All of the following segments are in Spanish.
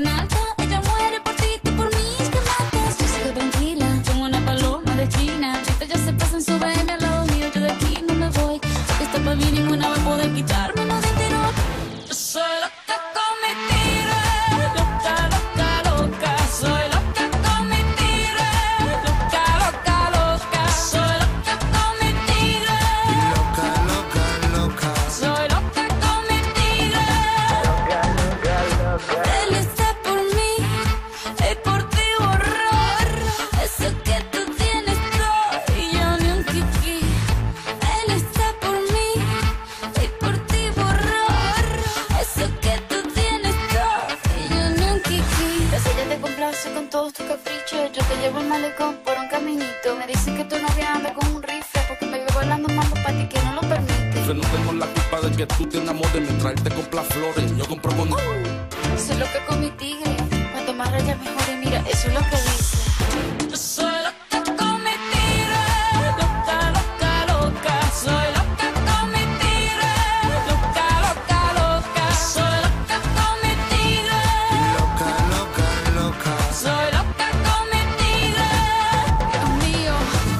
nalga. Ella muere por ti, tú por mí, es que matas. Yo sigo tranquila, como una paloma de China. Ahorita ya se pasan su BM al lado mío, yo de aquí no me voy. Sé que está pa' mí, ninguna va a poder quitarme lo de tirón. Yo soy loca con mi tigre, loca, loca, loca. Soy loca con mi tigre, loca, loca, loca. Soy loca con mi tigre, Loca, loca, loca. soy loca con mi tigre. Él está por mí y por ti borrar eso que tú tienes todo y yo ni un kiki. Él está por mí y por ti borrar eso que tú tienes todo y yo ni un kiki. Pues ella te complace con todos tus caprichos. Yo te llevo el malecón por un caminito. Me dicen que tu novia anda con un rifle porque me veo bailando mambo para ti que no lo permite. Yo no tengo la culpa de que tú te enamores mientras él te compra flores. Yo compro con... Soy loca con mi tigre, cuanto más rayas mejor y mira, eso es lo que dice. Yo soy loca con mi tigre, loca, loca, loca. Soy loca con mi tigre, loca, loca, loca. Soy loca con mi tigre, Loca, loca, loca. soy loca con mi tigre. Dios mío.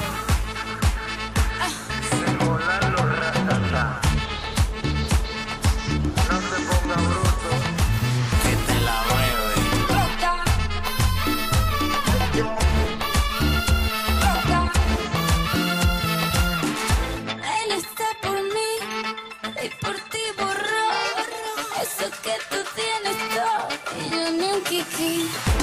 Se colan los ratatá. No se ponga bruto, que te la mueve. Loca, loca. Él está por mí y por ti borró eso que tú tienes todo y yo ni un kiki.